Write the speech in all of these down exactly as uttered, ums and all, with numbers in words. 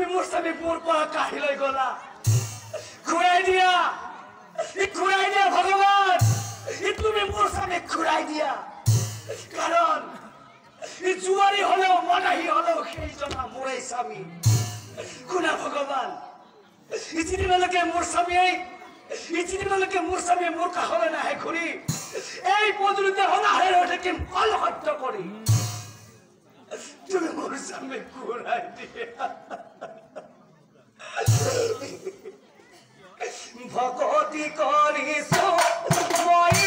মোৰ স্বামী মোৰ পৰা কাঢ়ি লৈ গলা ঘূৰাই দিয়া ই ঘূৰাই দিয়া ভগৱান ই তুমি মোৰ স্বামী ঘূৰাই দিয়া কাৰণ ই জুৱাৰী হলেও মদাহী হলেও সেই জনা মোৰেই স্বামী শুনা ভগৱান ই যিদিনলৈকে মোৰ স্বামীয়ে ই যিদিনলৈকে মোৰ স্বামীয়ে মোৰ কাষলৈ নাহে ঘূৰি এই পদূলিতে অনাহাৰে ৰৈ থাকিম অলসত্য কৰি তুমি মোৰ স্বামী ঘূৰাই দিয়া ভকতি কৰিছো মই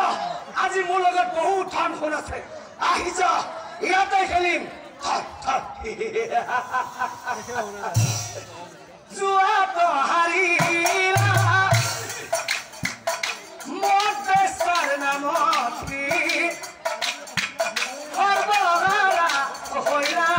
আজি মোৰ লগত বহুত ঠান শুন আছে আহি যা ইয়াতে খেলিম থাক থাক জুৱাটো হাৰিলা মোৰ দেশৰ নামত সৰ্বহাৰা হৈলা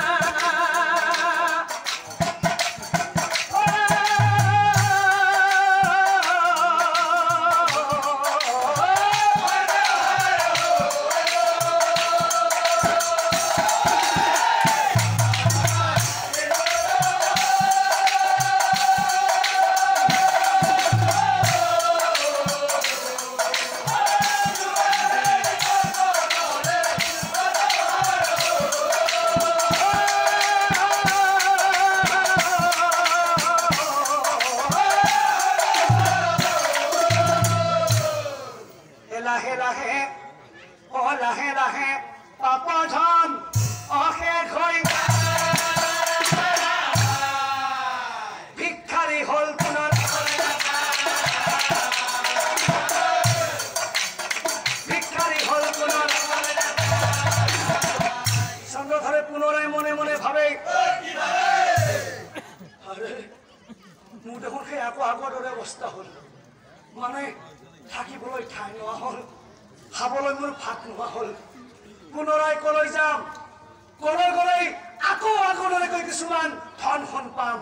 মানে থাকিবলৈ ঠাই নোহোৱা হ'ল খাবলৈ মোৰ ভাত নোহোৱা হ'ল পুনৰাই কলৈ যাম কলৈ গ'লে আকৌ আগলৈকৈ কিছুমান ধন ধন পাম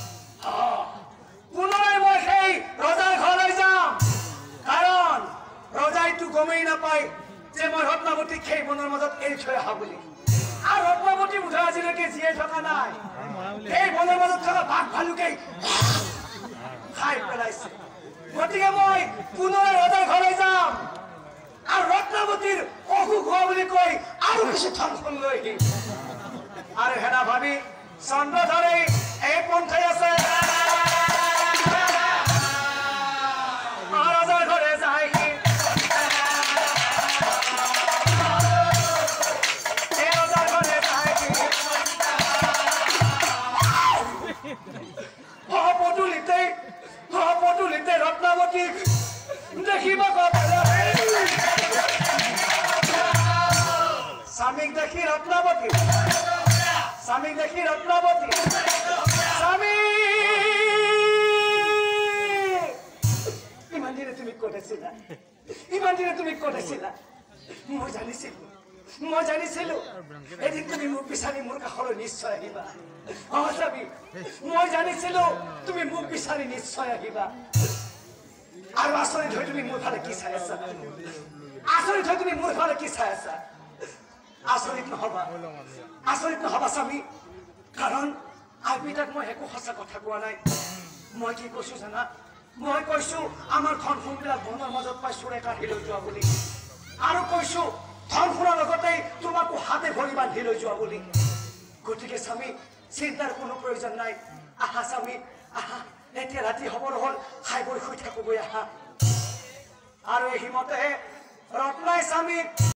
পুনৰাই মই সেই ৰজাৰ ঘৰলৈ যাম কাৰণ ৰজাইটো গমেই নাপায় যে মই ৰত্নাৱতীক সেই বনৰ মাজত এৰি থৈ অহা বুলি আৰু ৰত্নাৱতী মুঠা আজিলৈকে জীয়াই থকা নাই এই বনৰ মাজত থকা বাঘ ভালুকে খাই পেলাইছে গতিকে মই পুনৰ ৰজাৰ ঘৰলৈ যাম আৰু ৰত্নাৱতীৰ অসুখ হোৱা বুলি কৈ আৰু কিছু ধন ধন লৈ আহিম আৰু হেনা ভাবি চন্দ্ৰধৰে এই পন্থাই আছে ৰজাৰ ঘৰে যায় এই ৰজাৰ ঘৰে যায় পদূলিতে পদূলিতে ৰত্নাৱতীক দেখিব স্বামীক দেখি ৰত্নাৱতী স্বামীক দেখি ৰত্নাৱতী স্বামী ইমান দিনে তুমি ক'ত আছিলা ইমান দিনে তুমি ক'ত আছিলা মই জানিছিলো মই জানিছিলো এদিন তুমি মোক বিচাৰি মোৰ কাষলৈ নিশ্চয় আহিবা অ স্বামী মই জানিছিলো তুমি মোক বিচাৰি নিশ্চয় আহিবা আৰু আচৰিত হৈ তুমি মোৰ ফালে কি চাই আছা আচৰিত হৈ তুমি মোৰ ফালে কি চাই আছা আচৰিত নহবা আচৰিত নহবা স্বামী কাৰণ আজি তাক মই একো সঁচা কথা কোৱা নাই মই কি কৈছো জানা মই কৈছো আমাৰ ধন সোণবিলাক বনৰ মাজত পাই চোৰে কাঢ়ি লৈ যোৱা বুলি আৰু কৈছো ধন সোণৰ লগতে তোমাকো হাতে ভৰি বান্ধি লৈ যোৱা বুলি গতিকে স্বামী চিন্তাৰ কোনো প্ৰয়োজন নাই আহা স্বামী আহা এতিয়া ৰাতি হবৰ হ'ল খাই বৈ শুই থাকোগৈ আহা আৰু এই হিমতে ৰত্নাই স্বামী